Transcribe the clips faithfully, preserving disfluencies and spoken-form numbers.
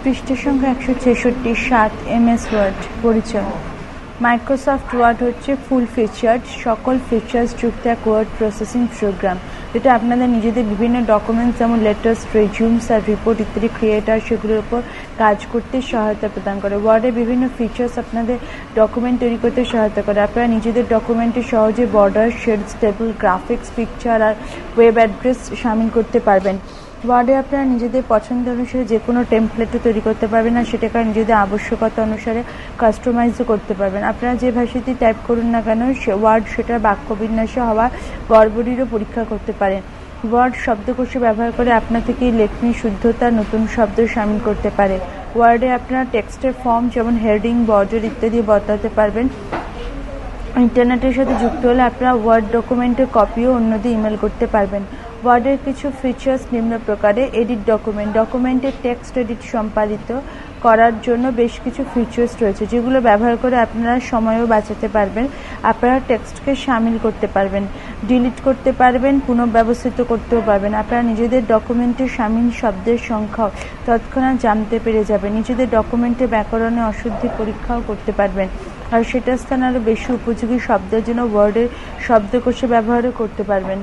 পৃষ্ঠা সংখ্যা একশো ছেষট্টি সাত এম এস ওয়ার্ড পরিচয়। মাইক্রোসফট ওয়ার্ড হচ্ছে ফুল ফিচার্ড সকল ফিচার্স যুক্ত এক ওয়ার্ড প্রসেসিং প্রোগ্রাম, যেটা আপনাদের নিজেদের বিভিন্ন ডকুমেন্টস যেমন লেটার্স, রেজিউমস আর রিপোর্ট ইত্যাদি ক্রিয়েটার সেগুলোর উপর কাজ করতে সহায়তা প্রদান করে। ওয়ার্ডের বিভিন্ন ফিচার্স আপনাদের ডকুমেন্ট তৈরি করতে সহায়তা করে। আপনারা নিজেদের ডকুমেন্টে সহজে border, shades, table, graphics, picture আর ওয়েব অ্যাড্রেস শামিল করতে পারবেন। ওয়ার্ডে আপনারা নিজেদের পছন্দ অনুসারে যে কোনো টেমপ্লেটও তৈরি করতে পারবেন আর সেটাকে নিজেদের আবশ্যকতা অনুসারে কাস্টমাইজও করতে পারবেন। আপনারা যে ভাষাতেই টাইপ করুন না কেন সে ওয়ার্ড সেটার বাক্যবিন্যাসে হওয়া গড়বড়িরও পরীক্ষা করতে পারেন। ওয়ার্ড শব্দকোষে ব্যবহার করে আপনা থেকেই লেখনী শুদ্ধতা নতুন শব্দ শামিল করতে পারে। ওয়ার্ডে আপনারা টেক্সটের ফর্ম যেমন হেডিং, বর্ডার ইত্যাদি বদলাতে পারবেন। ইন্টারনেটের সাথে যুক্ত হলে আপনারা ওয়ার্ড ডকুমেন্টের কপিও অন্যদের ইমেল করতে পারবেন। ওয়ার্ডের কিছু ফিচার্স নিম্ন প্রকারে। এডিট ডকুমেন্ট ডকুমেন্টের টেক্সট এডিট সম্পাদিত করার জন্য বেশ কিছু ফিচার্স রয়েছে, যেগুলো ব্যবহার করে আপনারা সময়ও বাঁচাতে পারবেন। আপনারা টেক্সটকে শামিল করতে পারবেন, ডিলিট করতে পারবেন, পুনঃব্যবস্থিত করতেও পারবেন। আপনারা নিজেদের ডকুমেন্টে শামিল শব্দের সংখ্যাও তৎক্ষণাৎ জানতে পেরে যাবেন। নিজেদের ডকুমেন্টে ব্যাকরণে অশুদ্ধি পরীক্ষাও করতে পারবেন আর সেটার স্থানে আরও বেশি উপযোগী শব্দের জন্য ওয়ার্ডের শব্দকোষে ব্যবহারও করতে পারবেন।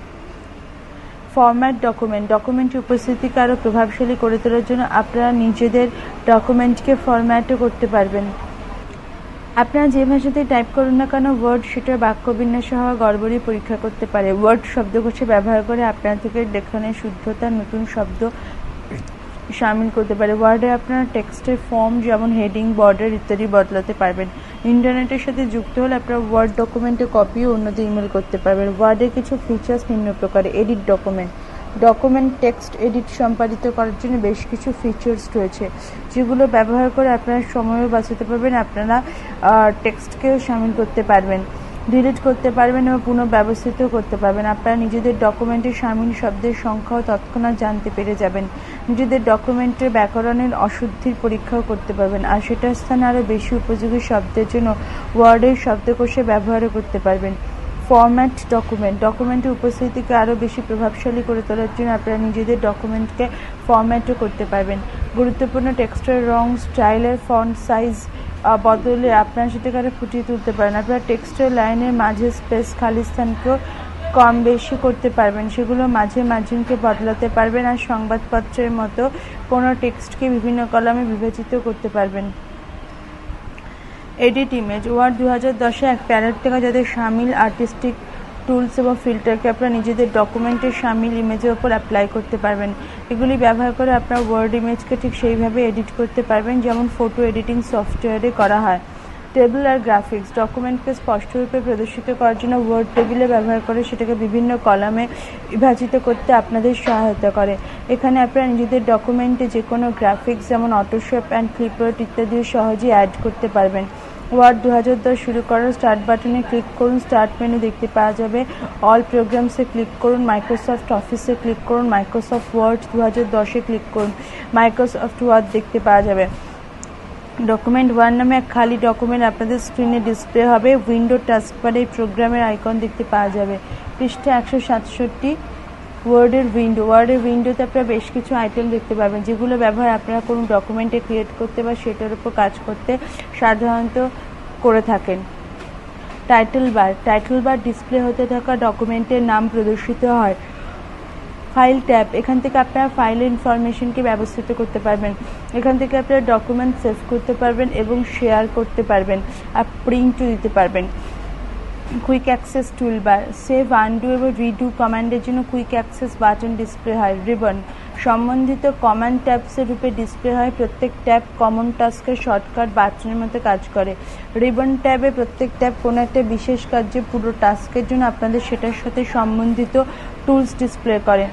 ফরম্যাট ডকুমেন্ট ডকুমেন্টের উপস্থিতিকে আরও প্রভাবশালী করে তোলার জন্য আপনারা নিজেদের ডকুমেন্টকে ফরম্যাটও করতে পারবেন। আপনারা যে ভাষাতেই টাইপ করুন না কেন ওয়ার্ড সেটার বাক্যবিন্যাসে হওয়া গড়বড়ি পরীক্ষা করতে পারে। ওয়ার্ড শব্দকোষে ব্যবহার করে আপনার থেকে লেখনের শুদ্ধতা নতুন শব্দ শামিল করতে পারে। ওয়ার্ডে আপনারা টেক্সটের ফর্ম যেমন হেডিং, বর্ডার ইত্যাদি বদলাতে পারবেন। ইন্টারনেটের সাথে যুক্ত হলে আপনারা ওয়ার্ড ডকুমেন্টের কপিও অন্যদের ইমেল করতে পারবেন। ওয়ার্ডের কিছু ফিচার্স নিম্ন প্রকারে। Edit document document text edit সম্পাদিত করার জন্য বেশ কিছু ফিচার্স রয়েছে, যেগুলো ব্যবহার করে আপনারা সময়ও বাঁচাতে পারবেন। আপনারা টেক্সটকেও শামিল করতে পারবেন, ডিলিট করতে পারবেন এবং পুনঃব্যবস্থিত করতে পারবেন। আপনারা নিজেদের ডকুমেন্টে শামিল শব্দের সংখ্যাও তৎক্ষণাৎ জানতে পেরে যাবেন। নিজেদের ডকুমেন্টের ব্যাকরণের অশুদ্ধির পরীক্ষাও করতে পারবেন আর সেটার স্থানে আরও বেশি উপযোগী শব্দের জন্য ওয়ার্ডের শব্দকোষে ব্যবহারও করতে পারবেন। ফরম্যাট ডকুমেন্ট ডকুমেন্টের উপস্থিতিকে আরও বেশি প্রভাবশালী করে তোলার জন্য আপনারা নিজেদের ডকুমেন্টকে ফরম্যাটও করতে পারবেন। গুরুত্বপূর্ণ টেক্সটের রং, স্টাইলের ফন্ট সাইজ বদলে আপনারা সেটাকে আরও ফুটিয়ে তুলতে পারেন। আপনারা টেক্সটের লাইনের মাঝে স্পেস খালি স্থানকেও কম বেশি করতে পারবেন, সেগুলো মাঝে মার্জিনকে বদলাতে পারবেন আর সংবাদপত্রের মতো কোনো টেক্সটকে বিভিন্ন কলামে বিভাজিত করতে পারবেন। এডিট ইমেজ ওয়ার্ড দু হাজার দশে এক প্যালেট থেকে যাদের শামিল আর্টিস্টিক টুলস এবং ফিল্টারকে আপনারা নিজেদের ডকুমেন্টের শামিল ইমেজের ওপর অ্যাপ্লাই করতে পারবেন। এগুলি ব্যবহার করে আপনারা ওয়ার্ড ইমেজকে ঠিক সেইভাবে এডিট করতে পারবেন যেমন ফটো এডিটিং সফটওয়্যারে করা হয়। টেবিল আর গ্রাফিক্স ডকুমেন্টকে স্পষ্টরূপে প্রদর্শিত করার জন্য ওয়ার্ড টেবিলে ব্যবহার করে সেটাকে বিভিন্ন কলামে বিভাজিত করতে আপনাদের সহায়তা করে। এখানে আপনারা নিজেদের ডকুমেন্টে যে কোনো গ্রাফিক্স যেমন অটোশপ অ্যান্ড ক্লিপআর্ট ইত্যাদিও সহজেই অ্যাড করতে পারবেন। ওয়ার্ড দু হাজার দশ শুরু করার স্টার্ট বাটনে ক্লিক করুন, স্টার্ট মেনু দেখতে পাওয়া যাবে। অল প্রোগ্রামসে ক্লিক করুন, মাইক্রোসফট অফিসে ক্লিক করুন, মাইক্রোসফট ওয়ার্ড দু হাজার দশে ক্লিক করুন, মাইক্রোসফট ওয়ার্ড দেখতে পাওয়া যাবে। ডকুমেন্ট ওয়ান নামে এক খালি ডকুমেন্ট আপনাদের স্ক্রিনে ডিসপ্লে হবে। উইন্ডো টাস্কবারে এই প্রোগ্রামের আইকন দেখতে পাওয়া যাবে। পৃষ্ঠা একশো সাতষট্টি ওয়ার্ডের উইন্ডো ওয়ার্ডের উইন্ডোতে আপনারা বেশ কিছু আইটেম দেখতে পাবেন, যেগুলো ব্যবহার আপনারা কোনো ডকুমেন্টে ক্রিয়েট করতে বা সেটার উপর কাজ করতে সাধারণত করে থাকেন। Title bar title bar display হতে থাকা ডকুমেন্টের নাম প্রদর্শিত হয়। ফাইল ট্যাব এখান থেকে আপনারা ফাইলের ইনফরমেশনকে ব্যবস্থিত করতে পারবেন। এখান থেকে আপনারা ডকুমেন্ট সেভ করতে পারবেন এবং শেয়ার করতে পারবেন আর প্রিন্টও দিতে পারবেন। Quick access toolbar save, undo এবং রিডু কমান্ডের জন্য কুইক অ্যাক্সেস বাটন ডিসপ্লে হয়। রিবন সম্বন্ধিত কমান্ড ট্যাবসের রূপে ডিসপ্লে হয়। প্রত্যেক ট্যাব কমন টাস্কের শর্টকাট বাটনের মতো কাজ করে। রিবন ট্যাবে প্রত্যেক ট্যাব কোনো একটা বিশেষ কার্যে পুরো টাস্কের জন্য আপনাদের সেটার সাথে সম্বন্ধিত টুলস ডিসপ্লে করে।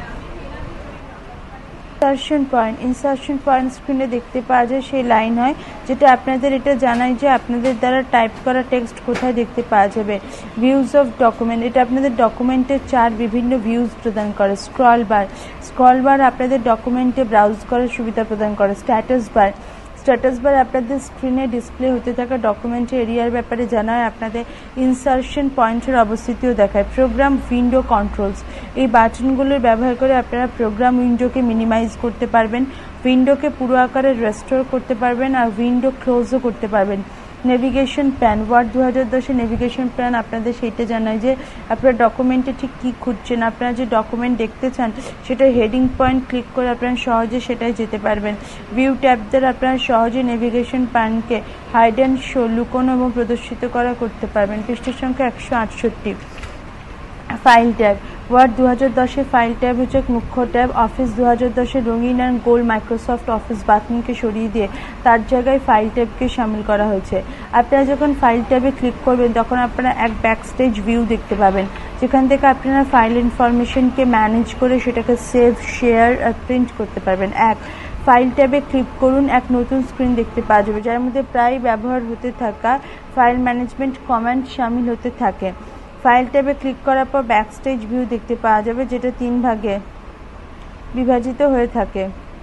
ইনসারশন পয়েন্ট ইনসারশন পয়েন্ট স্ক্রিনে দেখতে পাওয়া যায় সেই লাইন হয় যেটা আপনাদের এটা জানায় যে আপনাদের দ্বারা টাইপ করা টেক্সট কোথায় দেখতে পাওয়া যাবে। ভিউজ অফ ডকুমেন্ট এটা আপনাদের ডকুমেন্টের চার বিভিন্ন ভিউজ প্রদান করে। স্ক্রল বার স্ক্রল বার আপনাদের ডকুমেন্টে ব্রাউজ করার সুবিধা প্রদান করে। স্ট্যাটাস বার স্ট্যাটাস বার আপনাদের স্ক্রিনে ডিসপ্লে হতে থাকা ডকুমেন্টের এরিয়ার ব্যাপারে জানায়, আপনাদের ইনসারশন পয়েন্টের অবস্থিতিও দেখায়। প্রোগ্রাম উইন্ডো কন্ট্রোলস এই বাটনগুলোর ব্যবহার করে আপনারা প্রোগ্রাম উইন্ডোকে মিনিমাইজ করতে পারবেন, উইন্ডোকে পুরো আকারে রেস্টোর করতে পারবেন আর উইন্ডো ক্লোজও করতে পারবেন। নেভিগেশন প্ল্যান, ওয়ার্ড দু হাজার দশে নেভিগেশন প্ল্যান আপনাদের সেইটা জানায় যে আপনার ডকুমেন্টে ঠিক কী খুঁজছেন, আপনারা যে ডকুমেন্ট দেখতে চান সেটা হেডিং পয়েন্ট ক্লিক করে আপনারা সহজে সেটাই যেতে পারবেন। ভিউ ট্যাব দ্বারা আপনারা সহজে নেভিগেশন প্ল্যানকে হাইড অ্যান্ড শো, লুকোনো এবং প্রদর্শিত করা করতে পারবেন। পৃষ্ঠের সংখ্যা একশো আটষট্টি। ফাইল ট্যাব, ওয়ার্ড দু হাজার দশে ফাইল ট্যাব হচ্ছে মুখ্য ট্যাব। অফিস দু হাজার দশে রঙিন অ্যান্ড গোল্ড মাইক্রোসফট অফিস বাটনকে সরিয়ে দিয়ে তার জায়গায় ফাইল ট্যাবকে সামিল করা হয়েছে। আপনারা যখন ফাইল ট্যাবে ক্লিক করবেন তখন আপনারা এক ব্যাকস্টেজ ভিউ দেখতে পাবেন, যেখান থেকে আপনারা ফাইল ইনফরমেশনকে ম্যানেজ করে সেটাকে সেভ, শেয়ার আর প্রিন্ট করতে পারবেন। এক ফাইল ট্যাবে ক্লিক করুন, এক নতুন স্ক্রিন দেখতে পাওয়া যাবে যার মধ্যে প্রায় ব্যবহার হতে থাকা ফাইল ম্যানেজমেন্ট কমান্ড সামিল হতে থাকে। ফাইল ট্যাবে ক্লিক করার পর ব্যাকস্টেজ ভিউ দেখতে পাওয়া যাবে, যেটা তিন ভাগে বিভাজিত হয়ে থাকে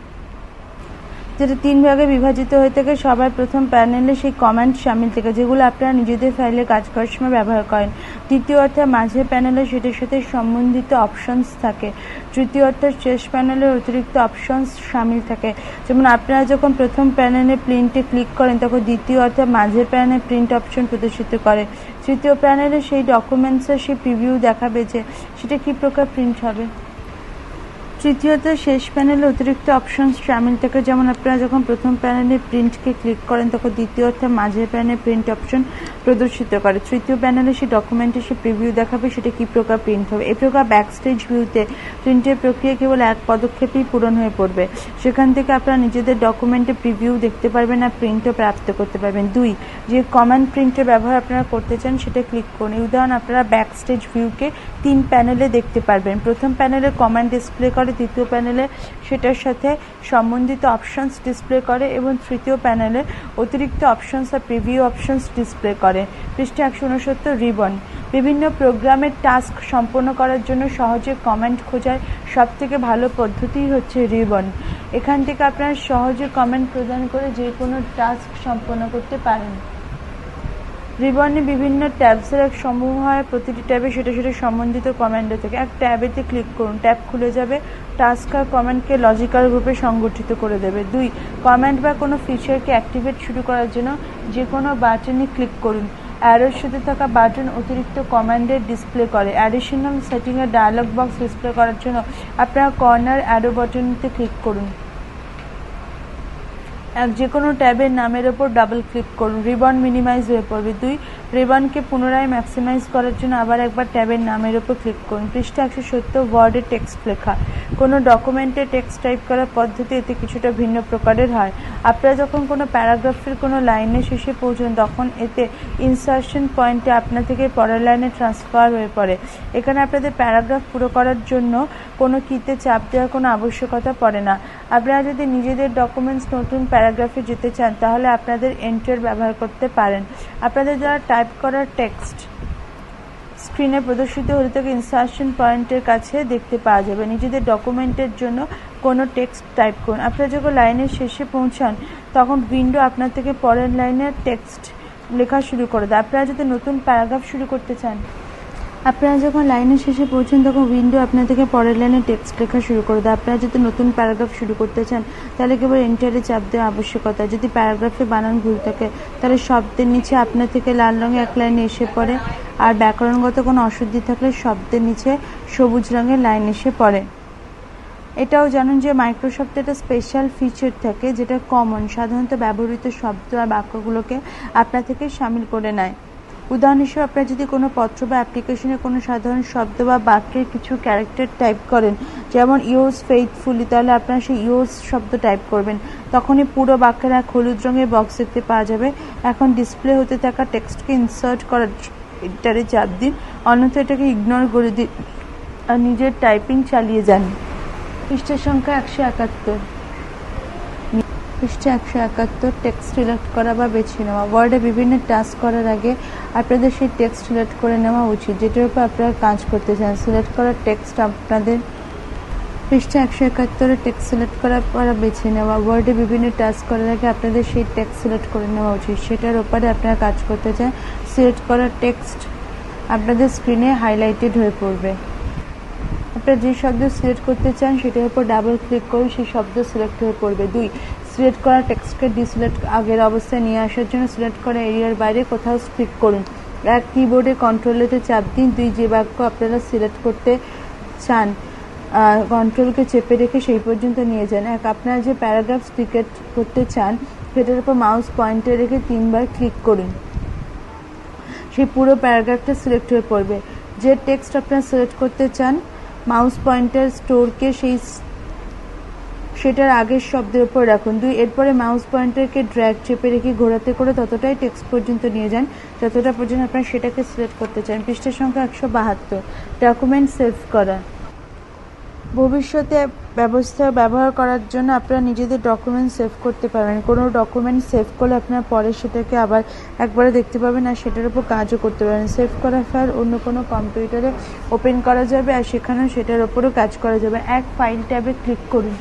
যেটা তিন ভাগে বিভাজিত হয়ে থাকে সবার প্রথম প্যানেলে সেই কমান্ড সামিল থাকে যেগুলো আপনারা নিজেদের ফাইলে কাজ করার সময় ব্যবহার করেন। দ্বিতীয় অর্থাৎ মাঝের প্যানেলে সেটার সাথে সম্বন্ধিত অপশনস থাকে। তৃতীয় অর্থাৎ শেষ প্যানেলের অতিরিক্ত অপশনস সামিল থাকে। যেমন আপনারা যখন প্রথম প্যানেলে প্রিন্টে ক্লিক করেন তখন দ্বিতীয় অর্থাৎ মাঝের প্যানেলে প্রিন্ট অপশন প্রদর্শিত করে। তৃতীয় প্যানেলে সেই ডকুমেন্টসের সেই প্রিভিউ দেখাবে যে সেটা কী প্রকার প্রিন্ট হবে। তৃতীয়ত শেষ প্যানেলে অতিরিক্ত অপশন সামিল থাকে, যেমন আপনারা যখন প্রথম প্যানেলে প্রিন্টকে ক্লিক করেন তখন দ্বিতীয় অর্থাৎ মাঝের প্যানেলে প্রিন্ট অপশন প্রদর্শিত করে। তৃতীয় প্যানেলে সেই ডকুমেন্টের সে প্রিভিউ দেখাবে সেটা কী প্রকার প্রিন্ট হবে। এই প্রকার ব্যাকস্টেজ ভিউতে প্রিন্টের প্রক্রিয়া কেবল এক পদক্ষেপেই পূরণ হয়ে পড়বে। সেখান থেকে আপনারা নিজেদের ডকুমেন্টে প্রিভিউ দেখতে পারবেন আর প্রিন্টও প্রাপ্ত করতে পারবেন। দুই যে কমান্ড প্রিন্টের ব্যবহার আপনারা করতে চান সেটা ক্লিক করুন। এই উদাহরণ আপনারা ব্যাকস্টেজ ভিউকে তিন প্যানেলে দেখতে পারবেন। প্রথম প্যানেলে কমান্ড ডিসপ্লে করে, দ্বিতীয় প্যানেলে সেটার সাথে সম্বন্ধিত অপশনস ডিসপ্লে করে এবং তৃতীয় প্যানেলে অতিরিক্ত অপশনস আর প্রিভিউ অপশনস ডিসপ্লে করে। পৃষ্ঠা একশো উনসত্তর। রিবন, বিভিন্ন প্রোগ্রামের টাস্ক সম্পন্ন করার জন্য সহজে কমেন্ট খোঁজার সব থেকে ভালো পদ্ধতি হচ্ছে রিবন। এখান থেকে আপনারা সহজে কমেন্ট প্রদান করে যে কোনো টাস্ক সম্পন্ন করতে পারেন। রিবনে বিভিন্ন ট্যাবসের এক সমূহ হয়, প্রতিটি ট্যাবে সেটা সেটা সম্বন্ধিত কমান্ডে থেকে। এক ট্যাবেতে ক্লিক করুন, ট্যাব খুলে যাবে, টাস্ক আর কমান্ডকে লজিক্যাল রূপে সংগঠিত করে দেবে। দুই কমান্ড বা কোনো ফিচারকে অ্যাক্টিভেট শুরু করার জন্য যে কোনো বাটনে ক্লিক করুন। অ্যারোর সাথে থাকা বাটন অতিরিক্ত কমান্ডের ডিসপ্লে করে। অ্যাডিশনাল সেটিংয়ের ডায়ালগ বক্স ডিসপ্লে করার জন্য আপনারা কর্নার অ্যারো বাটনতে ক্লিক করুন। এক যে কোনো ট্যাবের নামের ওপর ডাবল ক্লিক করুন, রিবন মিনিমাইজ হয়ে পড়বে। দুই রিবনকে পুনরায় ম্যাক্সিমাইজ করার জন্য আবার একবার ট্যাবের নামের ওপর ক্লিক করুন। পৃষ্ঠা একশো সত্তর। ওয়ার্ডে টেক্সট লেখা, কোনো ডকুমেন্টে টেক্সট টাইপ করার পদ্ধতি এতে কিছুটা ভিন্ন প্রকারের হয়। আপনারা যখন কোনো প্যারাগ্রাফের কোনো লাইনে শেষে পৌঁছন তখন এতে ইনসার্শন পয়েন্টে আপনা থেকে পরের লাইনে ট্রান্সফার হয়ে পড়ে। এখানে আপনাদের প্যারাগ্রাফ পুরো করার জন্য কোনো কিতে চাপ দেওয়ার কোনো আবশ্যকতা পড়ে না। আপনারা যদি নিজেদের ডকুমেন্টস নতুন প্যারাগ্রাফে যেতে চান তাহলে আপনাদের এন্টার ব্যবহার করতে পারেন। আপনাদের দ্বারা টাইপ করা টেক্সট স্ক্রিনে প্রদর্শিত হলে থেকে ইনসার্শন পয়েন্টের কাছে দেখতে পাওয়া যাবে। নিজেদের ডকুমেন্টের জন্য কোনো টেক্সট টাইপ করুন। আপনারা যখন লাইনের শেষে পৌঁছান তখন উইন্ডো আপনার থেকে পরের লাইনের টেক্সট লেখা শুরু করে দেয়। আপনারা যদি নতুন প্যারাগ্রাফ শুরু করতে চান আপনারা যখন লাইনের শেষে পৌঁছেন তখন উইন্ডো আপনার থেকে পরের লাইনে টেক্সট লেখা শুরু করে দেয়। আপনারা যদি নতুন প্যারাগ্রাফ শুরু করতে চান তাহলে কেবল এন্টারে চাপ দেওয়া আবশ্যকতা। যদি প্যারাগ্রাফে বানান ভুল থাকে তাহলে শব্দের নিচে আপনার থেকে লাল রঙে এক লাইনে এসে পড়ে, আর ব্যাকরণগত কোনো অশুদ্ধি থাকলে শব্দের নিচে সবুজ রঙের লাইন এসে পড়ে। এটাও জানুন যে মাইক্রোসফটে একটা স্পেশাল ফিচার থাকে যেটা কমন, সাধারণত ব্যবহৃত শব্দ আর বাক্যগুলোকে আপনার থেকে সামিল করে নেয়। উদাহরণ হিসেবে আপনারা যদি কোনো পত্র বা অ্যাপ্লিকেশনে কোনো সাধারণ শব্দ বা বাক্যের কিছু ক্যারেক্টার টাইপ করেন, যেমন ইউজ ফেইথফুলি, তাহলে আপনারা সেই ইউজ শব্দ টাইপ করবেন। তখনই পুরো বাক্যের এক হলুদ রঙের বক্স দেখতে পাওয়া যাবে। এখন ডিসপ্লে হতে থাকা টেক্সটকে ইনসার্ট করার এটারে চাপ দিন, অন্যথা এটাকে ইগনোর করে দিন আর নিজের টাইপিং চালিয়ে যান। পৃষ্ঠা সংখ্যা একশো একাত্তর। পৃষ্ঠা একশো একাত্তর। টেক্সট সিলেক্ট করা বা বেছে নেওয়া। ওয়ার্ডে বিভিন্ন টাস্ক করার আগে আপনাদের সেই টেক্সট সিলেক্ট করে নেওয়া উচিত যেটার উপর আপনারা কাজ করতে চান। সিলেক্ট করা টেক্সট আপনাদের পৃষ্ঠা একশো একাত্তরে টেক্সট সিলেক্ট করার পর বেছে নেওয়া। ওয়ার্ডে বিভিন্ন টাস্ক করার আগে আপনাদের সেই টেক্সট সিলেক্ট করে নেওয়া উচিত সেটার উপরে আপনারা কাজ করতে চান। সিলেক্ট করা টেক্সট আপনাদের স্ক্রিনে হাইলাইটেড হয়ে পড়বে। আপনারা যে শব্দ সিলেক্ট করতে চান সেটার উপর ডাবল ক্লিক করে সেই শব্দ সিলেক্ট হয়ে পড়বে। দুই, সিলেক্ট করা টেক্সটকে ডিসিলেক্ট আগের অবস্থায় নিয়ে আসার জন্য সিলেক্ট করা এরিয়ার বাইরে কোথাও ক্লিক করুন। এক, কিবোর্ডে কন্ট্রোলেতে চাপ দিন। দুই, যে বাক্য আপনারা সিলেক্ট করতে চান কন্ট্রোলকে চেপে রেখে সেই পর্যন্ত নিয়ে যান। এক, আপনারা যে প্যারাগ্রাফ ক্রিকেট করতে চান সেটার উপর মাউস পয়েন্টার রেখে তিনবার ক্লিক করুন, সেই পুরো প্যারাগ্রাফটা সিলেক্ট হয়ে পড়বে। যে টেক্সট আপনারা সিলেক্ট করতে চান মাউস পয়েন্টার স্টোরকে সেই সেটার আগের শব্দের উপর রাখুন। দুই, এরপরে মাউস পয়েন্টারকে ড্র্যাগ চেপে রেখে ঘোরাতে করে ততটাই টেক্সট পর্যন্ত নিয়ে যান যতটা পর্যন্ত আপনারা সেটাকে সিলেক্ট করতে চান। পৃষ্ঠা সংখ্যা একশো বাহাত্তর। ডকুমেন্ট সেভ করা। ভবিষ্যতে ব্যবস্থা ব্যবহার করার জন্য আপনারা নিজেদের ডকুমেন্ট সেভ করতে পারবেন। কোনো ডকুমেন্ট সেভ করলে আপনারা পরে সেটাকে আবার একবারে দেখতে পাবেন আর সেটার উপর কাজও করতে পারবেন। সেভ করা ফাইল অন্য কোনো কম্পিউটারে ওপেন করা যাবে আর সেখানেও সেটার ওপরও কাজ করা যাবে। এক, ফাইল ট্যাবে ক্লিক করুন,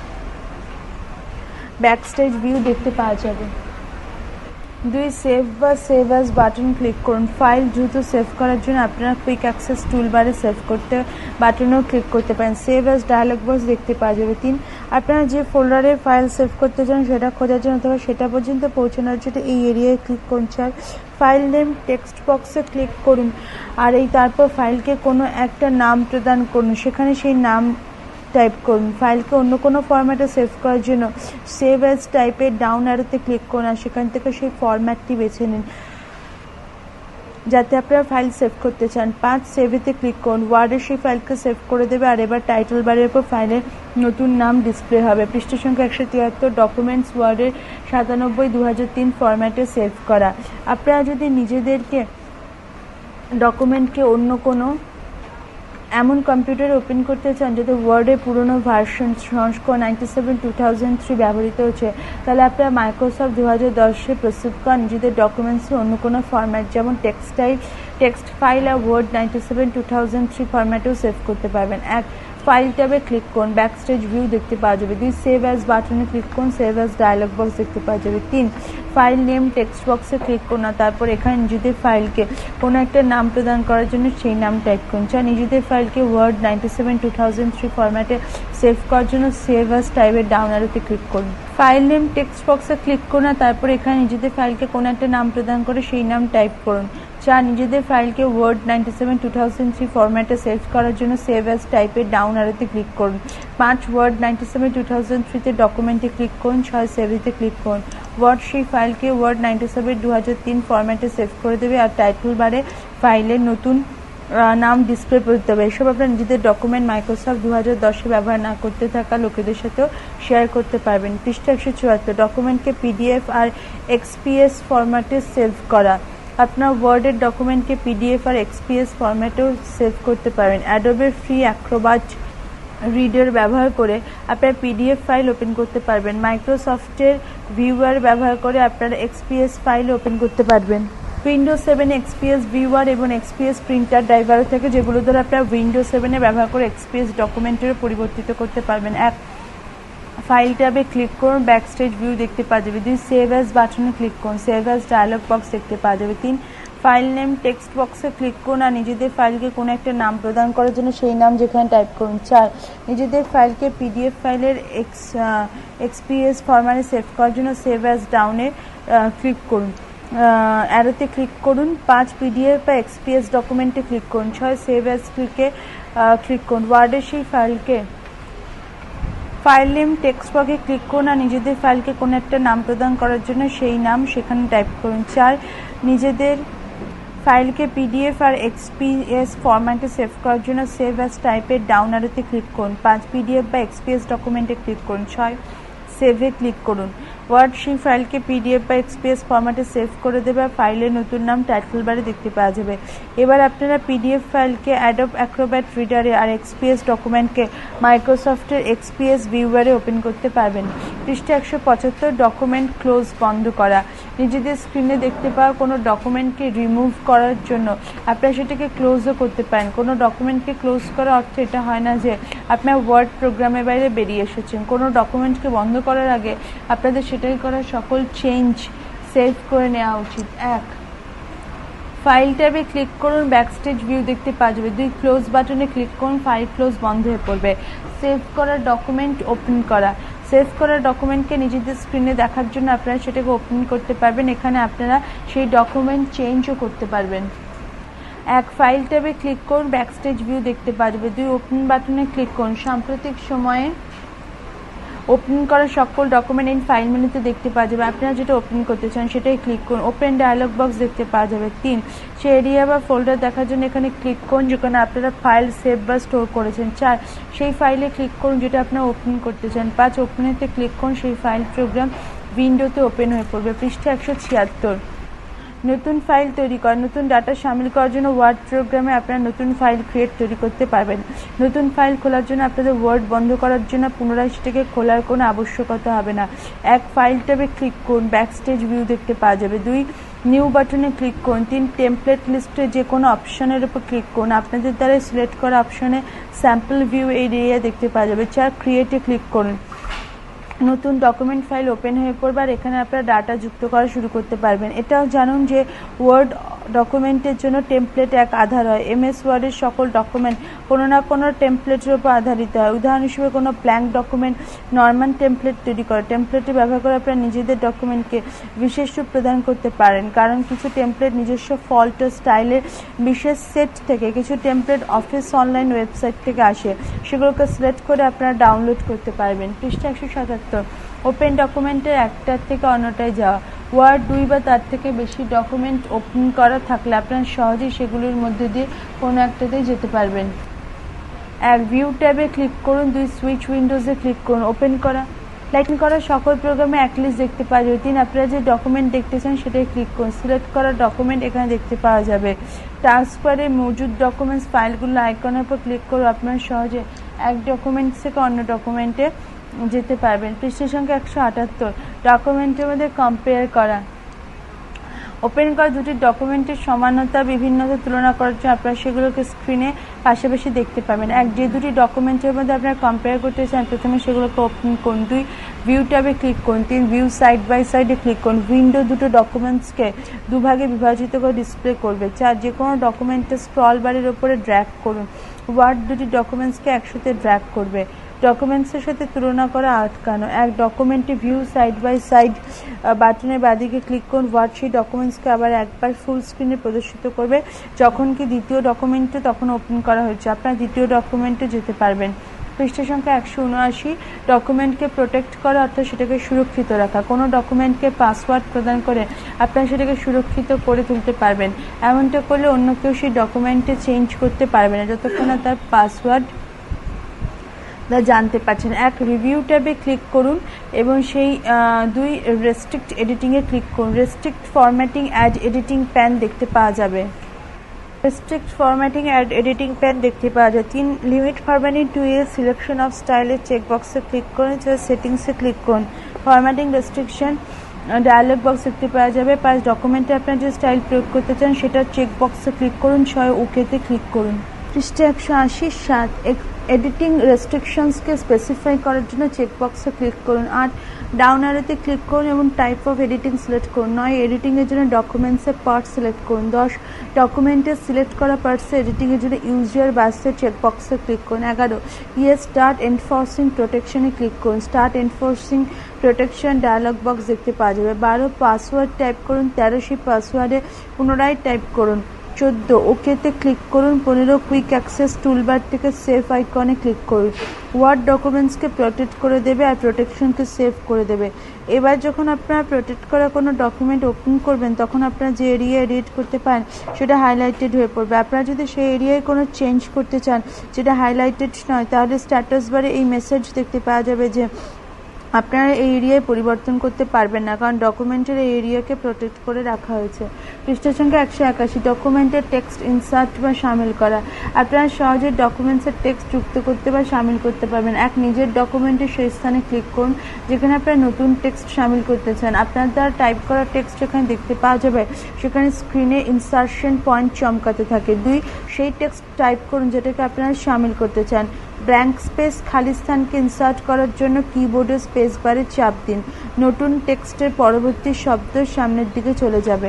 ব্যাকস্টেজ ভিউ দেখতে পাওয়া যাবে। দুই, সেভ বা সেভ অ্যাজ বাটন ক্লিক করুন। ফাইল দ্রুত সেভ করার জন্য আপনারা কুইক অ্যাক্সেস টুলবারে সেভ করতে বাটনেও ক্লিক করতে পারেন। সেভ অ্যাজ ডায়ালগ বক্স দেখতে পাওয়া যাবে। তিন, আপনারা যে ফোল্ডারে ফাইল সেভ করতে চান সেটা খোঁজার জন্য অথবা সেটা পর্যন্ত পৌঁছানোর জন্য এই এরিয়ায় ক্লিক করুন। চার, ফাইল নেম টেক্সট বক্সে ক্লিক করুন আর এই তারপর ফাইলকে কোনো একটা নাম প্রদান করুন, সেখানে সেই নাম টাইপ করুন। ফাইলকে অন্য কোনো ফরম্যাটে সেভ করার জন্য সেভ অ্যাজ টাইপের ডাউন অ্যারোতে ক্লিক করুন আর সেখান থেকে সেই ফরম্যাটটি বেছে নিন যাতে আপনারা ফাইল সেভ করতে চান। পাঁচ, সেভেতে ক্লিক করুন। ওয়ার্ডে সেই ফাইলকে সেভ করে দেবে আর এবার টাইটেল বারের উপর ফাইলের নতুন নাম ডিসপ্লে হবে। পৃষ্ঠা সংখ্যা একশো তিয়াত্তর। ডকুমেন্টস ওয়ার্ডের সাতানব্বই দু হাজার তিন ফরম্যাটে সেভ করা। আপনারা যদি নিজেদেরকে ডকুমেন্টকে অন্য কোনো এমন কম্পিউটারে ওপেন করতে চান যাতে ওয়ার্ডের পুরনো ভার্সন সংস্করণ ninety seven two thousand three ব্যবহৃত হচ্ছে তাহলে আপনারা মাইক্রোসফট দু হাজার দশে প্রস্তুত করা নিজেদের ডকুমেন্টসে অন্য কোনো ফরম্যাট যেমন টেক্সটাইল টেক্সট ফাইল আর Word ninety seven two thousand three ফরম্যাটেও সেভ করতে পারবেন। এক, ফাইল ট্যাবে ক্লিক করুন, ব্যাকস্টেজ ভিউ দেখতে পাওয়া যাবে। দুই, সেভ অ্যাজ বাটনে ক্লিক করুন, সেভ অ্যাজ ডায়ালগ বক্স দেখতে পাওয়া যাবে। তিন, ফাইল নেম টেক্সট বক্সে ক্লিক করুন আর তারপর এখানে নিজেদের ফাইলকে কোনো একটা নাম প্রদান করার জন্য সেই নাম টাইপ করুন। চার, নিজেদের ফাইলকে Word ninety seven two thousand three ফরম্যাটে সেভ করার জন্য সেভ অ্যাজ টাইপের ডাউন অ্যারোতে ক্লিক করুন। ফাইল নেম টেক্সট বক্সে ক্লিক করুন আর তারপর এখানে নিজেদের ফাইলকে কোনো একটা নাম প্রদান করে সেই নাম টাইপ করুন। চার, নিজেদের ফাইলকে Word ninety seven two thousand three ফরম্যাটে সেভ করার জন্য সেভ অ্যাজ টাইপের ডাউন অ্যারোতে ক্লিক করুন। পাঁচ, Word ninety seven two thousand থ্রিতে ডকুমেন্টে ক্লিক করুন। ছয়, সেভেতে ক্লিক করুন। ওয়ার্ড সেই ফাইলকে ওয়ার্ড নাইনটি সেভেন দু হাজার তিন ফরম্যাটে সেভ করে দেবে আর টাইটেল বারে ফাইলের নতুন নাম ডিসপ্লে করতে হবে। এসব আপনার নিজেদের ডকুমেন্ট মাইক্রোসফট দু হাজার দশে ব্যবহার না করতে থাকা লোকেদের সাথেও শেয়ার করতে পারবেন। পৃষ্ঠা একশো চুয়াত্তর। ডকুমেন্টকে পিডিএফ আর এক্সপিএস ফরম্যাটে সেভ করা। আপনার ওয়ার্ডের ডকুমেন্টকে পিডিএফ আর এক্সপিএস ফরম্যাটেও সেভ করতে পারেন। অ্যাডোবের ফ্রি অ্যাক্রোবাট রিডার ব্যবহার করে আপনারা পিডিএফ ফাইল ওপেন করতে পারবেন। মাইক্রোসফটের ভিউয়ার ব্যবহার করে আপনারা এক্সপিএস ফাইল ওপেন করতে পারবেন। উইন্ডোজ সেভেন এক্সপিএস ভিউয়ার এবং এক্সপিএস প্রিন্টার ড্রাইভারও থেকে যেগুলো দ্বারা আপনারা উইন্ডোজ সেভেনে ব্যবহার করে এক্সপিএস ডকুমেন্টেরও পরিবর্তিত করতে পারবেন। এক, ফাইল ট্যাবে ক্লিক করুন, ব্যাকস্টেজ ভিউ দেখতে পাওয়া যাবে। দুই, সেভ অ্যাজ বাটনে ক্লিক করুন, সেভ অ্যাজ ডায়ালগ বক্স দেখতে পাওয়া যাবে। তিন, ফাইল নেম টেক্সট বক্সে ক্লিক করুন আর নিজেদের ফাইলকে কোনো একটা নাম প্রদান করার জন্য সেই নাম যেখানে টাইপ করুন। চার, নিজেদের ফাইলকে পিডিএফ ফাইলের এক্স এক্সপিএস ফরম্যাটে সেভ করার জন্য সেভ অ্যাজ ডাউনে ক্লিক করুন, অ্যারোতে ক্লিক করুন। পাঁচ, পিডিএফ বা এক্সপিএস ডকুমেন্টে ক্লিক করুন। ছয়, সেভ অ্যাজ ক্লিকে ক্লিক করুন। ওয়ার্ডে সেই ফাইলকে ফাইল নেম টেক্সট বক্সে ক্লিক করুন আর নিজেদের ফাইলকে কোনো একটা নাম প্রদান করার জন্য সেই নাম সেখানে টাইপ করুন। চার, নিজেদের ফাইলকে পিডিএফ আর এক্সপিএস ফরম্যাটে সেভ করার জন্য সেভ অ্যাজ টাইপের ডাউন অ্যারোতে ক্লিক করুন। পাঁচ, পিডিএফ বা এক্সপিএস ডকুমেন্টে ক্লিক করুন। ছয়, সেভে ক্লিক করুন। ওয়ার্ড সেই ফাইলকে পিডিএফ বা এক্সপিএস ফরম্যাটে সেভ করে দেবে আর ফাইলের নতুন নাম টাইটেল বারে দেখতে পাওয়া যাবে। এবার আপনারা পিডিএফ ফাইলকে অ্যাডোব অ্যাক্রোব্যাট রিডারে আর এক্সপিএস ডকুমেন্টকে মাইক্রোসফটের এক্সপিএস ভিউয়ারে ওপেন করতে পারবেন। পৃষ্ঠা একশো পঁচাত্তর। ডকুমেন্ট ক্লোজ বন্ধ করা। নিজেদের স্ক্রিনে দেখতে পাওয়া কোনো ডকুমেন্টকে রিমুভ করার জন্য আপনারা সেটাকে ক্লোজও করতে পারেন। কোনো ডকুমেন্টকে ক্লোজ করা অর্থ এটা হয় না যে আপনার ওয়ার্ড প্রোগ্রামের বাইরে বেরিয়ে এসেছেন। কোনো ডকুমেন্টকে বন্ধ করার আগে আপনাদের সেটাই করা সকল চেঞ্জ সেভ করে নেওয়া উচিত। এক, ফাইল ট্যাবে ক্লিক করুন, ব্যাকস্টেজ ভিউ দেখতে পাওয়া যাবে। দুই ক্লোজ বাটনে ক্লিক করুন, ফাইল ক্লোজ বন্ধ হয়ে পড়বে। সেভ করা ডকুমেন্ট ওপেন করা, সেভ করা ডকুমেন্টকে নিজেদের স্ক্রিনে দেখার জন্য আপনারা সেটাকে ওপেন করতে পারবেন। এখানে আপনারা সেই ডকুমেন্ট চেঞ্জও করতে পারবেন। এক ফাইল ট্যাবে ক্লিক করুন, ব্যাকস্টেজ ভিউ দেখতে পাওয়া যাবে। দুই ওপেন বাটনে ক্লিক করুন, সাম্প্রতিক সময়ে ওপেন করা সকল ডকুমেন্ট ইন ফাইল মেনুতে দেখতে পাওয়া যাবে। আপনারা যেটা ওপেন করতে চান সেটাই ক্লিক করুন, ওপেন ডায়ালগ বক্স দেখতে পাওয়া যাবে। তিন সে এরিয়া বা ফোল্ডার দেখার জন্য এখানে ক্লিক করুন যেখানে আপনারা ফাইল সেভ বা স্টোর করেছেন। চার সেই ফাইলে ক্লিক করুন যেটা আপনারা ওপেন করতে চান। পাঁচ ওপেনেতে ক্লিক করুন, সেই ফাইল প্রোগ্রাম উইন্ডোতে ওপেন হয়ে পড়বে। পৃষ্ঠা একশো ছিয়াত্তর। নতুন ফাইল তৈরি করা, নতুন ডাটা সামিল করার জন্য ওয়ার্ড প্রোগ্রামে আপনারা নতুন ফাইল ক্রিয়েট তৈরি করতে পারবেন। নতুন ফাইল খোলার জন্য আপনাদের ওয়ার্ড বন্ধ করার জন্য পুনরায় সেটাকে খোলার কোনো আবশ্যকতা হবে না। এক ফাইল ট্যাবে ক্লিক করুন, ব্যাকস্টেজ ভিউ দেখতে পাওয়া যাবে। দুই নিউ বাটনে ক্লিক করুন। তিন টেমপ্লেট লিস্টে যে কোনো অপশনের উপর ক্লিক করুন, আপনাদের দ্বারা সিলেক্ট করা অপশনে স্যাম্পল ভিউ এরিয়া দেখতে পাওয়া যাবে। চার ক্রিয়েটে ক্লিক করুন, নতুন ডকুমেন্ট ফাইল ওপেন হয়ে পড়বে আর এখানে আপনারা ডাটা যুক্ত করা শুরু করতে পারবেন। এটাও জানুন যে ওয়ার্ড ডকুমেন্টের জন্য টেমপ্লেট এক আধার হয়। এমএস ওয়ার্ডের সকল ডকুমেন্ট কোনো না কোনো টেমপ্লেটের উপর আধারিত হয়। উদাহরণ হিসেবে কোনো ব্ল্যাঙ্ক ডকুমেন্ট নর্মাল টেমপ্লেট তৈরি করে। টেমপ্লেটটি ব্যবহার করে আপনারা নিজেদের ডকুমেন্টকে বিশেষ রূপ প্রদান করতে পারেন, কারণ কিছু টেমপ্লেট নিজস্ব ফল্ট ও স্টাইলের বিশেষ সেট থেকে, কিছু টেমপ্লেট অফিস অনলাইন ওয়েবসাইট থেকে আসে, সেগুলোকে সিলেক্ট করে আপনারা ডাউনলোড করতে পারবেন। পৃষ্ঠা একশো সাতাত্তর। ওপেন ডকুমেন্টের একটার থেকে অন্যটায় যাওয়া, ওয়ার্ড দুই বা তার থেকে বেশি ডকুমেন্ট ওপেন করা থাকলে আপনারা সহজেই সেগুলির মধ্যে দিয়ে কোনো একটাতে যেতে পারবেন। এক ভিউ ট্যাবে ক্লিক করুন। দুই সুইচ উইন্ডোজে ক্লিক করুন, ওপেন করা লাইটিং করা সকল প্রোগ্রামে এক লিস্ট দেখতে পাওয়া যাবে। তিন আপনারা যে ডকুমেন্ট দেখতে চান সেটাই ক্লিক করুন, সিলেক্ট করা ডকুমেন্ট এখানে দেখতে পাওয়া যাবে। টাস্কবারে মজুদ ডকুমেন্টস ফাইলগুলো আইকনের উপর ক্লিক করে আপনারা সহজে এক ডকুমেন্টস থেকে অন্য ডকুমেন্টে যেতে পারবেন। পৃষ্ঠা সংখ্যা একশো আটাত্তর। ডকুমেন্টের মধ্যে কম্পেয়ার করা, ওপেন করা দুটি ডকুমেন্টের সমানতা বিভিন্নতা তুলনা করার জন্য আপনারা সেগুলোকে স্ক্রিনে পাশাপাশি দেখতে পাবেন। এক যে দুটি ডকুমেন্টের মধ্যে আপনারা কম্পেয়ার করতে চান প্রথমে সেগুলোকে ওপেন করুন। দুই ভিউ ট্যাবে ক্লিক করুন। তিন ভিউ সাইড বাই সাইডে ক্লিক করুন, উইন্ডো দুটো ডকুমেন্টসকে দুভাগে বিভাজিত করে ডিসপ্লে করবে। চার যে কোনো ডকুমেন্টের স্ক্রল বারের ওপরে ড্র্যাগ করুন, ওয়ার্ড দুটি ডকুমেন্টসকে একসাথে ড্র্যাগ করবে। ডকুমেন্টসের সাথে তুলনা করা আটকানো, এক ডকুমেন্টে ভিউ সাইড বাই সাইড বাটনের বাদিকে ক্লিক করুন, ওয়ার্ড সেই ডকুমেন্টসকে আবার একবার ফুল স্ক্রিনে প্রদর্শিত করবে যখন কি দ্বিতীয় ডকুমেন্টে তখন ওপেন করা হয়েছে। আপনারা দ্বিতীয় ডকুমেন্টে যেতে পারবেন। পৃষ্ঠা সংখ্যা একশো উনআশি। ডকুমেন্টকে প্রোটেক্ট করা অর্থাৎ সেটাকে সুরক্ষিত রাখা, কোনো ডকুমেন্টকে পাসওয়ার্ড প্রদান করে আপনারা সেটাকে সুরক্ষিত করে তুলতে পারবেন। এমনটা করলে অন্য কেউ সেই ডকুমেন্টে চেঞ্জ করতে পারবে না যতক্ষণ না তার পাসওয়ার্ড জানতে পারছেন। এক রিভিউ ট্যাবে ক্লিক করুন এবং সেই দুই রেস্ট্রিক্ট এডিটিংয়ে ক্লিক করুন। Restrict formatting and editing pane দেখতে পাওয়া যাবে। Restrict formatting and editing pane দেখতে পাওয়া যায়। তিন limit formatting to a selection of স্টাইলের চেকবক্সে ক্লিক করুন, এছাড়া সেটিংসে ক্লিক করুন, ফরম্যাটিং রেস্ট্রিকশন ডায়ালগ বক্স দেখতে পাওয়া যাবে। পাঁচ ডকুমেন্টে আপনার যে স্টাইল প্রয়োগ করতে চান সেটা চেকবক্সে ক্লিক করুন। ছয় ওকেতে ক্লিক করুন। পৃষ্ঠা একশো আশি। সাত এডিটিং রেস্ট্রিকশনসকে স্পেসিফাই করার জন্য চেকবক্সে ক্লিক করুন। আট ডাউন অ্যারোতে ক্লিক করুন এবং টাইপ অফ এডিটিং সিলেক্ট করুন। নয় এডিটিংয়ের জন্য ডকুমেন্টসের পার্ট সিলেক্ট করুন। দশ ডকুমেন্টের সিলেক্ট করা পার্টসে এডিটিংয়ের জন্য ইউজার বাসের চেকবক্সে ক্লিক করুন। এগারো ইয়ে স্টার্ট এনফোর্সিং প্রোটেকশনে ক্লিক করুন। Start enforcing protection dialog box দেখতে পাওয়া যাবে। বারো পাসওয়ার্ড টাইপ করুন। তেরো সেই পাসওয়ার্ডে পুনরায় টাইপ করুন। চোদ্দ ওকেতে ক্লিক করুন। পনেরো কুইক অ্যাক্সেস টুলবার থেকে সেভ আইকনে ক্লিক করুন। ওয়ার্ড ডকুমেন্টসকে প্রোটেক্ট করে দেবে আর প্রোটেকশনকে সেভ করে দেবে। এবার যখন আপনারা প্রোটেক্ট করা কোনো ডকুমেন্ট ওপেন করবেন তখন আপনারা যে এরিয়া এডিট করতে পারেন সেটা হাইলাইটেড হয়ে পড়বে। আপনারা যদি সেই এরিয়ায় কোনো চেঞ্জ করতে চান যেটা হাইলাইটেড নয় তাহলে স্ট্যাটাস বারে এই মেসেজ দেখতে পাওয়া যাবে যে আপনারা এই এরিয়ায় পরিবর্তন করতে পারবেন না, কারণ ডকুমেন্টের এই এরিয়াকে প্রোটেক্ট করে রাখা হয়েছে। পৃষ্ঠা সংখ্যা একশো একাশি। ডকুমেন্টের টেক্সট ইনসার্ট বা সামিল করা, আপনারা সহজে ডকুমেন্টসের টেক্সট যুক্ত করতে বা সামিল করতে পারবেন। এক নিজের ডকুমেন্টের সেই স্থানে ক্লিক করুন যেখানে আপনারা নতুন টেক্সট সামিল করতে চান। আপনার দ্বারা টাইপ করা টেক্সট যেখানে দেখতে পাওয়া যাবে সেখানে স্ক্রিনে ইনসার্শন পয়েন্ট চমকাতে থাকে। দুই সেই টেক্সট টাইপ করুন যেটাকে আপনারা সামিল করতে চান। ব্ল্যাঙ্ক স্পেস খালি স্থানকে ইনসার্ট করার জন্য কিবোর্ডের স্পেস বারে চাপ দিন, নতুন টেক্সটের পরবর্তী শব্দ সামনের দিকে চলে যাবে।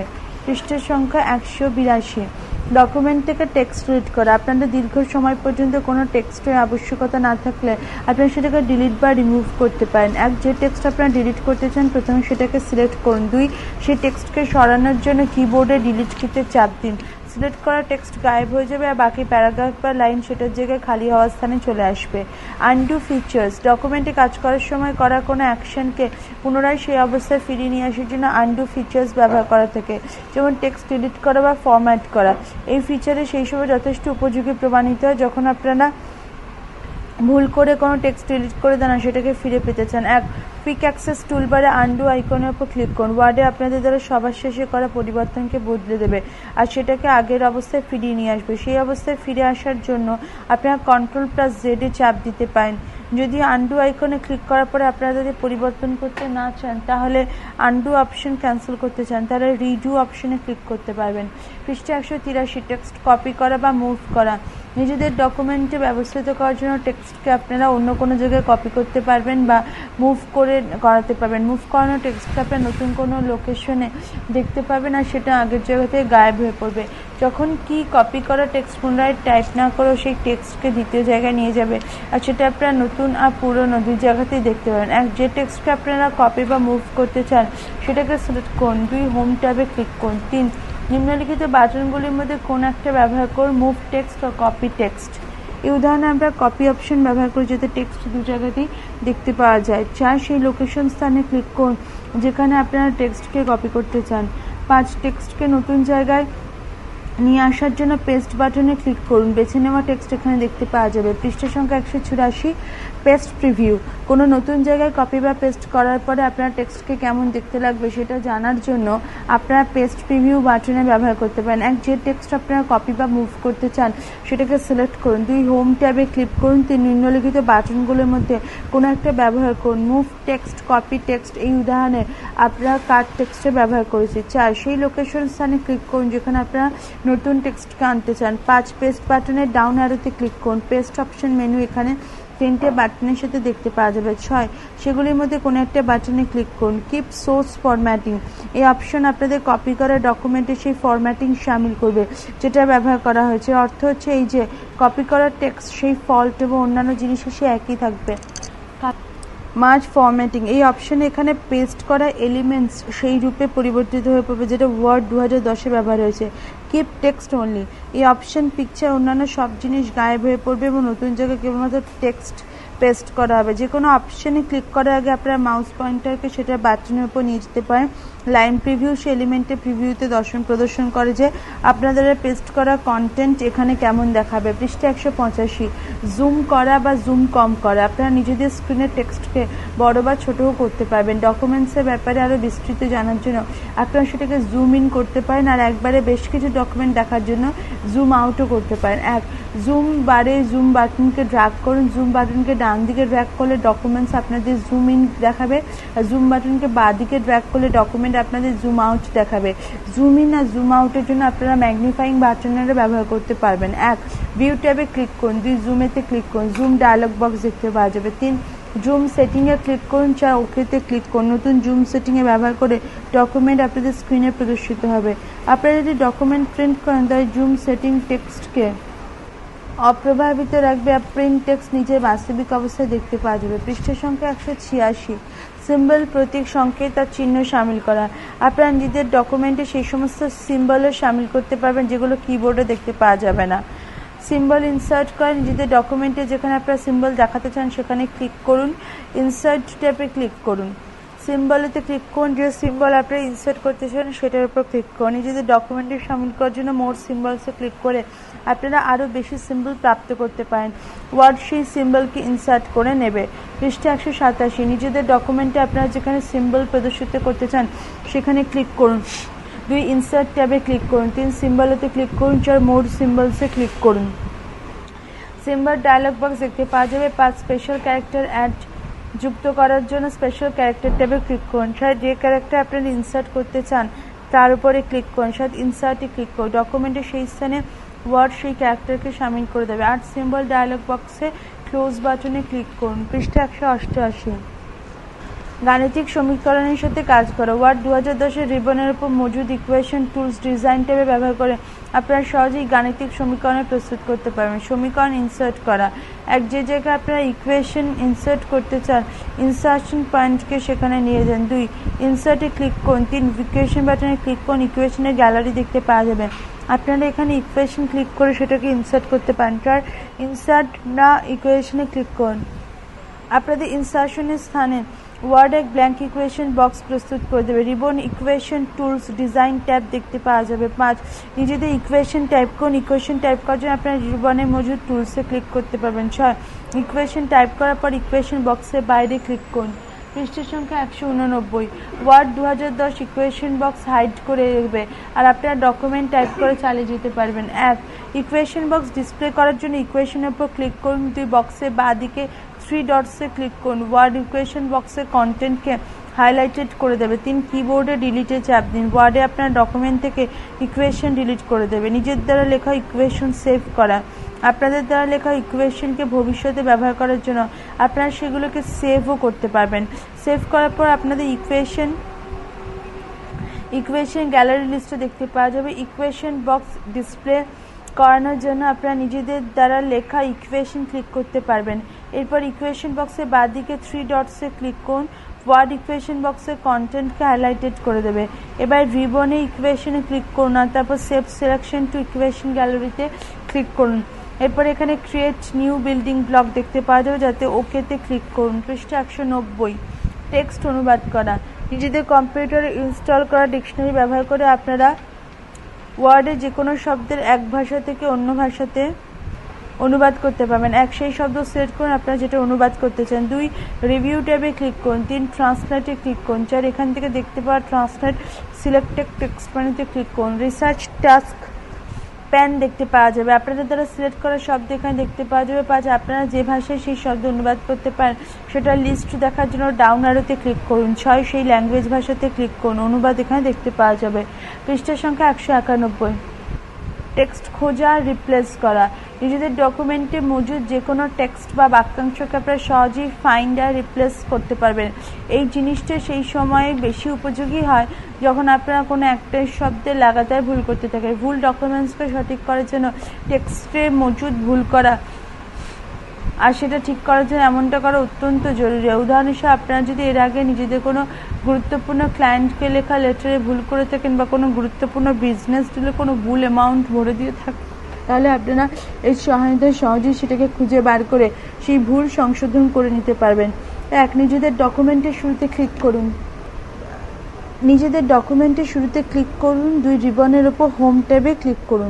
পৃষ্ঠের সংখ্যা একশো বিরাশি। ডকুমেন্ট থেকে টেক্সট রিড করা। আপনাদের দীর্ঘ সময় পর্যন্ত কোনো টেক্সটের আবশ্যকতা না থাকলে আপনারা সেটাকে ডিলিট বা রিমুভ করতে পারেন। এক, যে টেক্সট আপনারা ডিলিট করতে চান প্রথমে সেটাকে সিলেক্ট করুন। দুই, সেই টেক্সটকে সরানোর জন্য কিবোর্ডে ডিলিট কিতে চাপ দিন। সিলেক্ট করা টেক্সট গায়েব হয়ে যাবে আর বাকি প্যারাগ্রাফ বা লাইন সেটার জায়গায় খালি হওয়ার স্থানে চলে আসবে। Undo features. ডকুমেন্টে কাজ করার সময় করা কোনো অ্যাকশনকে পুনরায় সেই অবস্থায় ফিরিয়ে নিয়ে আসার জন্য আনডু ফিচার্স ব্যবহার করা থাকে, যেমন টেক্সট ডিলিট করা বা ফরম্যাট করা। এই ফিচারে সেই সময় যথেষ্ট উপযোগী প্রমাণিত হয় যখন আপনারা ভুল করে কোনো টেক্সট ডিলিট করে দেন সেটাকে ফিরে পেতে চান। এক, কুইক অ্যাক্সেস টুলবারে আনডু আইকনের উপর ক্লিক করুন। ওয়ার্ডে আপনাদের দ্বারা সবার শেষে করা পরিবর্তনকে বদলে দেবে আর সেটাকে আগের অবস্থায় ফিরিয়ে নিয়ে আসবে। সেই অবস্থায় ফিরে আসার জন্য আপনারা কন্ট্রোল প্লাস জেডে চাপ দিতে পারেন। যদি আনডু আইকনে ক্লিক করার পরে আপনারা যদি পরিবর্তন করতে না চান তাহলে আনডু অপশন ক্যান্সেল করতে চান তাহলে রিডু অপশনে ক্লিক করতে পারবেন। পৃষ্ঠা একশো তিরাশি। টেক্সট কপি করা বা মুভ করা। নিজেদের ডকুমেন্টে ব্যবস্থিত করার জন্য টেক্সটকে আপনারা অন্য কোনো জায়গায় কপি করতে পারবেন বা মুভ করে করাতে পারবেন। মুভ করানো টেক্সটকে আপনারা নতুন কোনো লোকেশনে দেখতে পাবেন আর সেটা আগের জায়গা থেকে গায়েব হয়ে পড়বে। যখন কি কপি করা টেক্সট পুনরায় টাইপ না করেও সেই টেক্সটকে দ্বিতীয় জায়গায় নিয়ে যাবে আর সেটা আপনারা নতুন আর পুরনো দুই জায়গাতেই দেখতে পাবেন। এক, যে টেক্সটকে আপনারা কপি বা মুভ করতে চান সেটাকে সিলেক্ট করুন। দুই, হোম ট্যাবে ক্লিক করুন। তিন, নিম্নলিখিত বাটনগুলির মধ্যে কোন একটা ব্যবহার করুন, মুভ টেক্সট ও কপি টেক্সট। এই উদাহরণে আমরা কপি অপশন ব্যবহার করি যাতে টেক্সট দু জায়গাতেই দেখতে পাওয়া যায়। চার, সেই লোকেশন স্থানে ক্লিক করুন যেখানে আপনারা টেক্সটকে কপি করতে চান। পাঁচ, টেক্সটকে নতুন জায়গায় নিয়ে আসার জন্য পেস্ট বাটনে ক্লিক করুন। বেছে নেওয়া টেক্সট এখানে দেখতে পাওয়া যাবে। পৃষ্ঠা সংখ্যা একশো চুরাশি। Paste preview. কোনো নতুন জায়গায় কপি বা পেস্ট করার পরে আপনার টেক্সটকে কেমন দেখতে লাগবে সেটা জানার জন্য আপনারা পেস্ট প্রিভিউ বাটনে ব্যবহার করতে পারেন। এক, যে টেক্সট আপনারা কপি বা মুভ করতে চান সেটাকে সিলেক্ট করুন। দুই, হোম ট্যাবে ক্লিক করুন। তিন, নিম্নলিখিত বাটনগুলোর মধ্যে কোনো একটা ব্যবহার করুন, মুভ টেক্সট, কপি টেক্সট। এই উদাহরণে আপনারা কাট টেক্সটে ব্যবহার করেছি। চার, সেই লোকেশন স্থানে ক্লিক করুন যেখানে আপনারা নতুন টেক্সটকে আনতে চান। পাঁচ, পেস্ট বাটনের ডাউন অ্যারোতে ক্লিক করুন। পেস্ট অপশন মেনু এখানে তিনটে বাটনের সাথে দেখতে পাওয়া যাবে। ছয়, সেগুলির মধ্যে কোনো একটা বাটনে ক্লিক করুন। Keep source formatting. এই অপশন আপনাদের কপি করা ডকুমেন্টে সেই ফরম্যাটিং সামিল করবে যেটা ব্যবহার করা হয়েছে। অর্থ হচ্ছে এই যে কপি করা টেক্সট সেই ফল্ট এবং অন্যান্য জিনিসের সে একই থাকবে। Merge formatting. এই অপশনে এখানে পেস্ট করা এলিমেন্টস সেই রূপে পরিবর্তিত হয়ে পড়বে যেটা ওয়ার্ড দু হাজার দশে ব্যবহার হয়েছে। Keep text only. এই অপশন পিকচার অন্যান্য সব জিনিস গায়েব হয়ে পড়বে এবং নতুন জায়গায় কেবলমাত্র টেক্সট পেস্ট করা হবে। যে কোনো অপশনে ক্লিক করার আগে আপনারা মাউস পয়েন্টারকে সেটা বাটনের উপর নিয়ে যেতে পারেন। লাইন প্রিভিউ সে এলিমেন্টের প্রিভিউতে দর্শন প্রদর্শন করে যে আপনাদের পেস্ট করা কন্টেন্ট এখানে কেমন দেখাবে। পৃষ্ঠা একশো পঁচাশি। জুম করা বা জুম কম করা। আপনারা নিজেদের স্ক্রিনের টেক্সটকে বড় বা ছোটও করতে পারবেন। ডকুমেন্টসের ব্যাপারে আরও বিস্তৃত জানার জন্য আপনারা সেটাকে জুম ইন করতে পারেন আর একবারে বেশ কিছু ডকুমেন্ট দেখার জন্য জুম আউটও করতে পারেন। এক, জুম বারে জুম বাটনকে ড্র্যাগ করুন। জুম বাটনকে ডান দিকে ড্র্যাগ করলে ডকুমেন্টস আপনাদের জুম ইন দেখাবে আর জুম বাটনকে বাঁ দিকে ড্র্যাগ করলে ডকুমেন্ট আপনাদের জুম আউট দেখাবে। জুম ইন আর জুম আউটের জন্য আপনারা ম্যাগনিফাইং বাটনেরও ব্যবহার করতে পারবেন। এক, ভিউ ট্যাবে ক্লিক করুন। দুই, জুমেতে ক্লিক করুন। জুম ডায়লগ বক্স দেখতে পাওয়া যাবে। তিন, জুম সেটিংয়ে ক্লিক করুন। চার, ওকেতে ক্লিক করুন। নতুন জুম সেটিংয়ে ব্যবহার করে ডকুমেন্ট আপনাদের স্ক্রিনে প্রদর্শিত হবে। আপনারা যদি ডকুমেন্ট প্রিন্ট করেন তাহলে জুম সেটিং টেক্সটকে অপ্রভাবিত রাখবে আর প্রিন্ট টেক্সট নিজের বাস্তবিক অবস্থায় দেখতে পাওয়া যাবে। পৃষ্ঠা সংখ্যা একশো ছিয়াশি। সিম্বল, প্রতীক, সংকেত আর চিহ্ন সামিল করা। আপনারা নিজেদের ডকুমেন্টে সেই সমস্ত সিম্বলও সামিল করতে পারবেন যেগুলো কিবোর্ডে দেখতে পাওয়া যাবে না। সিম্বল ইনসার্ট করা। নিজেদের ডকুমেন্টে যেখানে আপনারা সিম্বল দেখাতে চান সেখানে ক্লিক করুন। ইনসার্ট ট্যাবে ক্লিক করুন। সিম্বলেতে ক্লিক করুন। যে সিম্বল আপনারা ইনসার্ট করতে চান সেটার উপর ক্লিক করুন। নিজেদের ডকুমেন্টে সামিল করার জন্য মোর সিম্বলসে ক্লিক করে আপনারা আরও বেশি সিম্বল প্রাপ্ত করতে পারেন। ওয়ার্ড সেই সিম্বলকে ইনসার্ট করে নেবে। পৃষ্ঠা একশো সাতাশি। নিজেদের ডকুমেন্টে আপনারা যেখানে সিম্বল প্রদর্শিত করতে চান সেখানে ক্লিক করুন। দুই, ইনসার্ট ট্যাবে ক্লিক করুন। তিন, সিম্বলেতে ক্লিক করুন। চার, মোর সিম্বলসে ক্লিক করুন। সিম্বল ডায়লগ বক্স দেখতে পাওয়া যাবে। পাঁচ, স্পেশাল ক্যারেক্টার অ্যাড যুক্ত করার জন্য স্পেশাল ক্যারেক্টার ট্যাবে ক্লিক করুন। ছয়, যে ক্যারেক্টার আপনারা ইনসার্ট করতে চান তার উপরে ক্লিক করুন। সাত, ইনসার্টে ক্লিক করুন। ডকুমেন্টের সেই স্থানে ওয়ার্ড সেই ক্যারেক্টারকে সামিল করে দেবে। আট, সিম্বল ডায়লগ বক্সে ক্লোজ বাটনে ক্লিক করুন। পৃষ্ঠা একশো অষ্টআশি। গাণিতিক সমীকরণের সাথে কাজ করো। ওয়ার্ড দু হাজার দশের রিবনের উপর মজুদ ইকুয়েশন টুলস ডিজাইন ট্যাবে ব্যবহার করে আপনারা সহজেই গাণিতিক সমীকরণ প্রস্তুত করতে পারবেন। সমীকরণ ইনসার্ট করা, এক যে জায়গায় আপনারা ইকুয়েশন ইনসার্ট করতে চান ইনসার্শন পয়েন্টকে সেখানে নিয়ে যান। দুই, ইনসার্টে ক্লিক করুন। তিন, ইকুয়েশন বাটনে ক্লিক করুন, ইকুয়েশনের গ্যালারি দেখতে পাওয়া যাবে। আপনারা এখানে ইকুয়েশন ক্লিক করে সেটাকে ইনসার্ট করতে পারেন। চার, ইনসার্ট না ইকুয়েশনে ক্লিক করুন। আপনাদের ইনসার্শনের স্থানে ওয়ার্ড এক ব্ল্যাঙ্ক ইকুয়েশন বক্স প্রস্তুত করে দেবে। Ribbon equation tools design tab দেখতে পাওয়া যাবে। পাঁচ, নিজেদের ইকুয়েশন টাইপ করুন। ইকুয়েশন টাইপ করার জন্য আপনারা রিবনের মজুদ টুলসে ক্লিক করতে পারবেন। ছয়, ইকুয়েশন টাইপ করার পর ইকুয়েশন বক্সের বাইরে ক্লিক করুন। পৃষ্ঠের সংখ্যা একশো উননব্বই। ওয়ার্ড দু হাজার দশ ইকুয়েশন বক্স হাইড করে দেবে আর আপনারা ডকুমেন্ট টাইপ করে চালিয়ে যেতে পারবেন। এক, ইকুয়েশন বক্স ডিসপ্লে করার জন্য ইকুয়েশনের উপর ক্লিক করুন। দুই, বক্সের বাঁ দিকে থ্রি ডটসে ক্লিক করুন। ওয়ার্ড ইকুয়েশন বক্সের কন্টেন্টকে হাইলাইটেড করে দেবে। তিন, কিবোর্ডে ডিলিটে চাপ দিন। ওয়ার্ডে আপনার ডকুমেন্ট থেকে ইকুয়েশন ডিলিট করে দেবে। নিজের দ্বারা লেখা ইকুয়েশন সেভ করা, আপনাদের দ্বারা লেখা ইকুয়েশনকে ভবিষ্যতে ব্যবহার করার জন্য আপনারা সেগুলোকে সেভও করতে পারবেন। সেভ করার পর আপনাদের ইকুয়েশন ইকুয়েশন গ্যালারি লিস্টে দেখতে পাওয়া যাবে। ইকুয়েশন বক্স ডিসপ্লে করানোর জন্য আপনারা নিজেদের দ্বারা লেখা ইকুয়েশন ক্লিক করতে পারবেন। এরপর ইকুয়েশন বক্সের বাঁ দিকে থ্রি ডটসে ক্লিক করুন। ওয়ার্ড ইকুয়েশন বক্সের কন্টেন্টকে হাইলাইটেড করে দেবে। এবার রিবনে ইকুয়েশনে ক্লিক করুন আর তারপর সেভ সিলেকশন টু ইকুয়েশন গ্যালারিতে ক্লিক করুন। এরপর এখানে ক্রিয়েট নিউ বিল্ডিং ব্লক দেখতে পাওয়া যাবে, যাতে ওকেতে ক্লিক করুন। পৃষ্ঠা একশো নব্বই, টেক্সট অনুবাদ করা। নিজেদের কম্পিউটারে ইনস্টল করা ডিকশনারি ব্যবহার করে আপনারা ওয়ার্ডে যে কোনো শব্দের এক ভাষা থেকে অন্য ভাষাতে অনুবাদ করতে পারবেন। এক, সেই শব্দ সিলেক্ট করুন আপনারা যেটা অনুবাদ করতে চান। দুই, রিভিউ ট্যাবে ক্লিক করুন। তিন, ট্রান্সলেটে ক্লিক করুন। চার, এখান থেকে দেখতে পাওয়া ট্রান্সলেট সিলেক্টেড টেক্সট প্যানেতে ক্লিক করুন। রিসার্চ টাস্ক প্যান দেখতে পাওয়া যাবে, আপনাদের দ্বারা সিলেক্ট করা শব্দ এখানে দেখতে পাওয়া যাবে। পাঁচ, আপনারা যে ভাষায় সেই শব্দ অনুবাদ করতে পারেন সেটা লিস্ট দেখার জন্য ডাউন অ্যারোতে ক্লিক করুন। ছয়, সেই ল্যাঙ্গুয়েজ ভাষাতে ক্লিক করুন, অনুবাদ এখানে দেখতে পাওয়া যাবে। পৃষ্ঠার সংখ্যা একশো একানব্বই, টেক্সট খোঁজা রিপ্লেস করা। নিজেদের ডকুমেন্টে মজুদ যে কোনো টেক্সট বা বাক্যাংশকে আপনারা সহজেই ফাইন্ড আর রিপ্লেস করতে পারবেন। এই জিনিসটা সেই সময়ে বেশি উপযোগী হয় যখন আপনারা কোনো একটা শব্দে লাগাতার ভুল করতে থাকেন। ভুল ডকুমেন্টসকে সঠিক করার জন্য টেক্সটে মজুদ ভুল করা আর সেটা ঠিক করার জন্য এমনটা করা অত্যন্ত জরুরি। উদাহরণ হিসেবে আপনারা যদি এর আগে নিজেদের কোনো গুরুত্বপূর্ণ ক্লায়েন্টকে লেখা লেটারে ভুল করে থাকেন বা কোনো গুরুত্বপূর্ণ বিজনেস ডিলে কোনো ভুল অ্যামাউন্ট ভরে দিয়ে থাকেন, তাহলে আপনারা এই সহায়তায় সহজেই সেটাকে খুঁজে বার করে সেই ভুল সংশোধন করে নিতে পারবেন। এক, নিজেদের ডকুমেন্টের শুরুতে ক্লিক করুন। নিজেদের ডকুমেন্টের শুরুতে ক্লিক করুন। দুই, রিবনের ওপর হোম ট্যাবে ক্লিক করুন।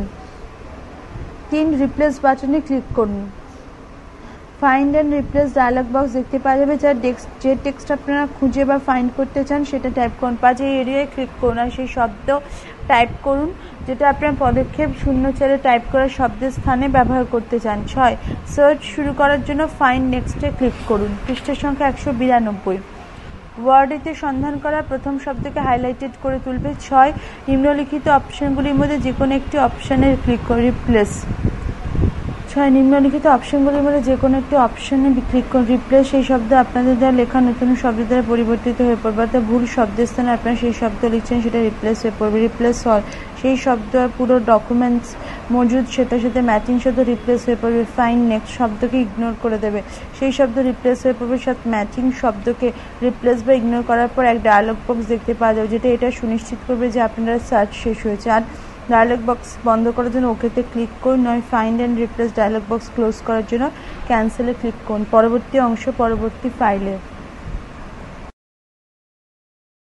তিন, রিপ্লেস বাটনে ক্লিক করুন। Find and replace dialog box দেখতে পাওয়া যাবে, যার টেক্সট যে টেক্সট আপনারা খুঁজে বা ফাইন্ড করতে চান সেটা টাইপ করুন। পাঁচ, এই এরিয়ায় ক্লিক করুন আর সেই শব্দ টাইপ করুন যেটা আপনার পদক্ষেপ শূন্য চারে টাইপ করা শব্দের স্থানে ব্যবহার করতে চান। ছয়, সার্চ শুরু করার জন্য ফাইন্ড নেক্সটে ক্লিক করুন। পৃষ্ঠার সংখ্যা একশো বিরানব্বই, ওয়ার্ডেতে সন্ধান করা প্রথম শব্দকে হাইলাইটেড করে তুলবে। ছয়, নিম্নলিখিত অপশনগুলির মধ্যে যে কোনো একটি অপশানে ক্লিক করে রিপ্লেস ছয় নিম্নলিখিত অপশনগুলির মধ্যে যে কোনো একটি অপশানে ক্লিক করুন। রিপ্লেস সেই শব্দ আপনাদের দ্বারা লেখা নতুন শব্দের দ্বারা পরিবর্তিত হয়ে পড়বে, অর্থাৎ ভুল শব্দের স্থানে আপনারা সেই শব্দ লিখছেন সেটা রিপ্লেস হয়ে পড়বে। রিপ্লেস অল, সেই শব্দ আর পুরো ডকুমেন্টস মজুদ সেটার সাথে ম্যাচিং শব্দ রিপ্লেস হয়ে পড়বে। ফাইন নেক্সট শব্দকে ইগনোর করে দেবে, সেই শব্দ রিপ্লেস হয়ে পড়বে সাথে ম্যাচিং শব্দকে রিপ্লেস বা ইগনোর করার পর এক ডায়লগ বক্স দেখতে পাওয়া যাবে, যেটা এটা সুনিশ্চিত করবে যে আপনারা সার্চ শেষ হয়েছে। আর ডায়লগ বক্স বন্ধ করার জন্য ওকেতে ক্লিক করুন, নয় find and replace dialog box close করার জন্য ক্যান্সেলে ক্লিক করুন। পরবর্তী অংশ পরবর্তী ফাইলে।